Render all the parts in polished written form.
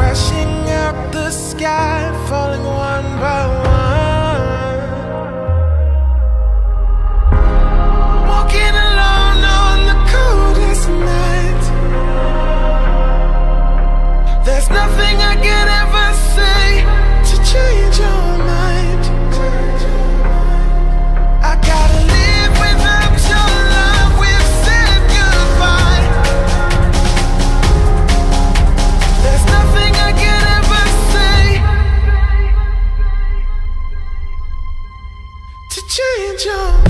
crashing out the sky, falling one by one. Walking alone on the coldest night. There's nothing I can ever say to change your mind. I gotta live without your love. We've said goodbye. There's nothing I can ever say to change your mind.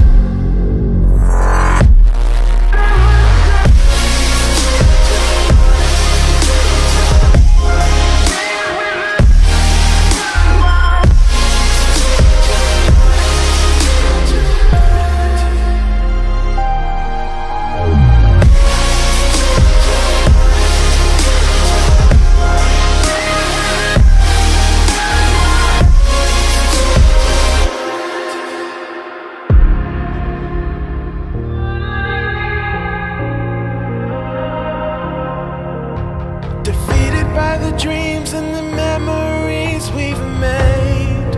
Defeated by the dreams and the memories we've made.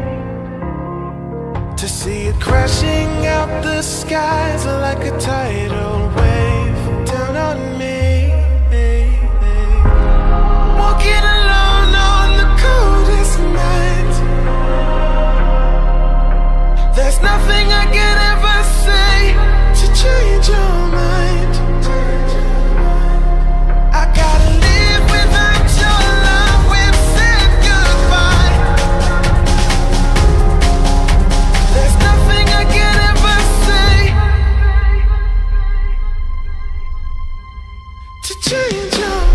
To see it crashing out the skies like a tidal wave down on me. Walking alone on the coldest night. There's nothing I can ever say to change your mind. I gotta live without your love. We've said goodbye. There's nothing I can ever say to change your mind.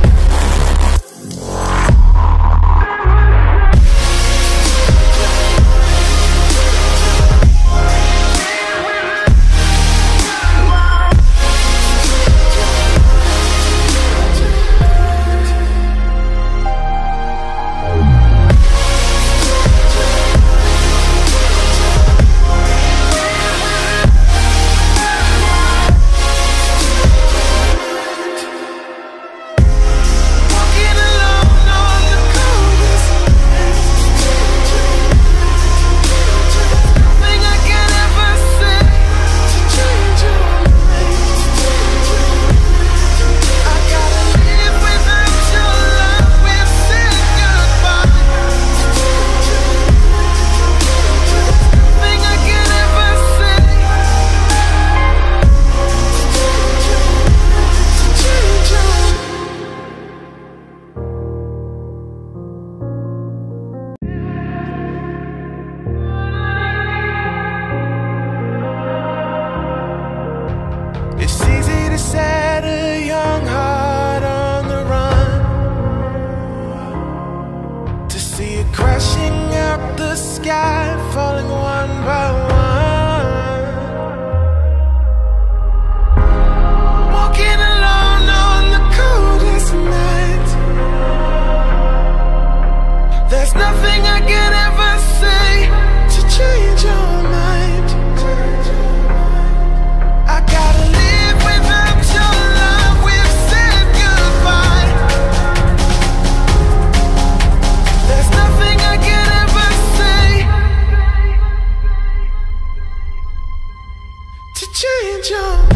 It's easy to set a young heart on the run, to see it crashing out the sky, falling one by one. Walking alone on the coldest night. There's nothing I can ever say to change your mind. I gotta live without your love. We've said goodbye. There's nothing I can ever say to change your mind.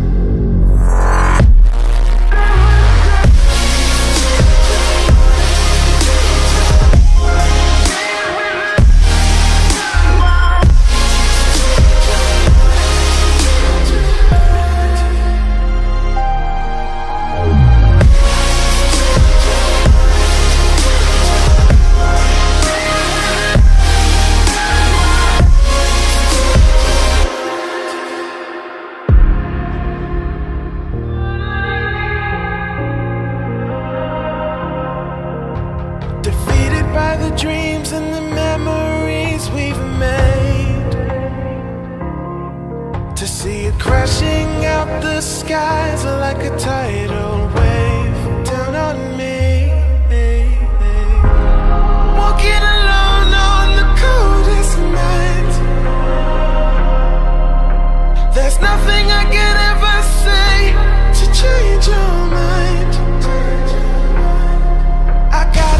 Defeated by the dreams and the memories we've made. To see it crashing out the skies like a tidal wave down on me. Walking alone on the coldest night. There's nothing I can ever say to change your mind. I gotta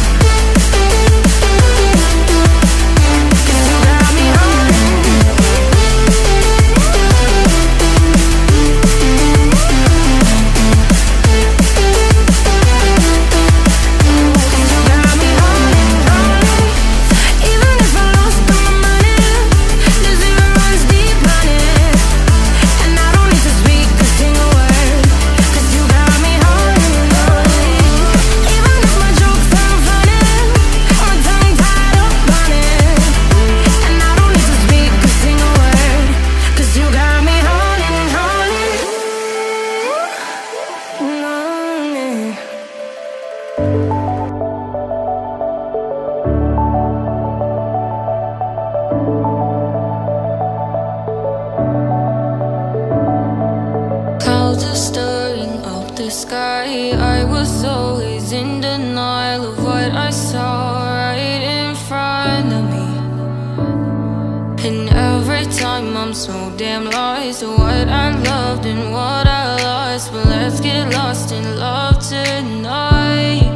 Clouds are stirring up the sky. I was always in denial of what I saw right in front of me. And every time I'm so damn lost to what I loved and what I lost. But let's get lost in love tonight.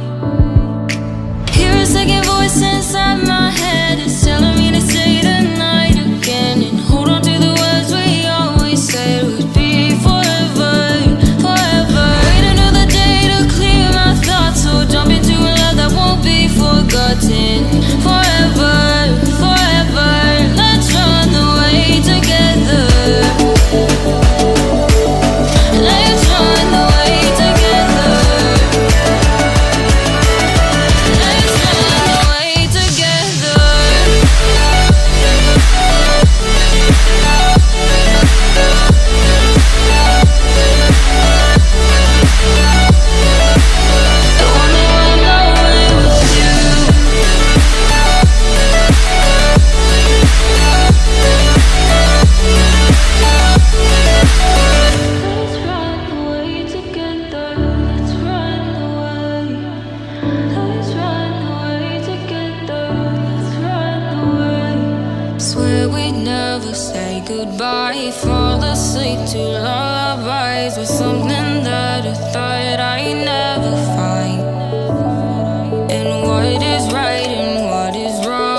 Hear a second voice inside my head. It's telling me to say tonight again. And hold on to the words we always said would be forever, forever. Wait another day to clear my thoughts. So jump into a love that won't be forgotten. Forever, forever. Let's run away together. Let's run away together. Let's run away together. I wanna run away with you. Let's run away together. Let's run away. Let's run away together. Let's run away. Swear we'd never say goodbye. Fall asleep to lullabies with something that I thought I'd never find. And what is right and what is wrong.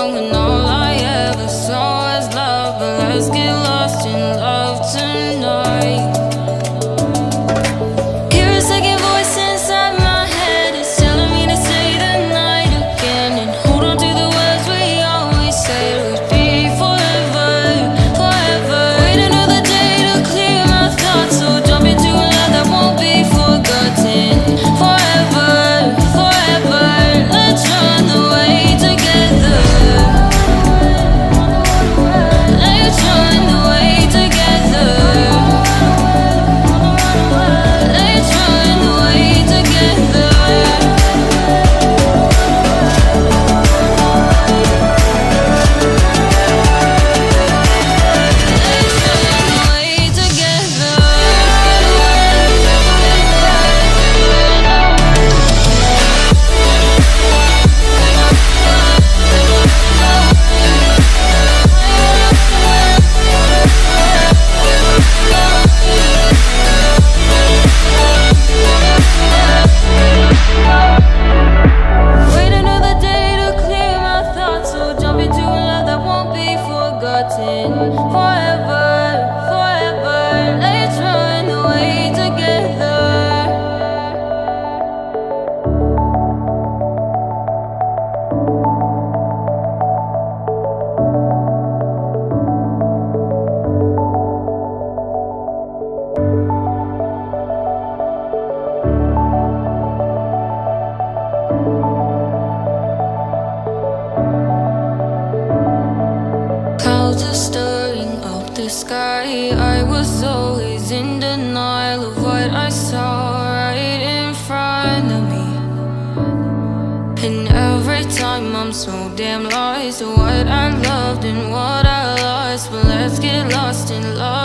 I was always in denial of what I saw right in front of me. And every time I'm so damn lost to what I loved and what I lost. But let's get lost in love.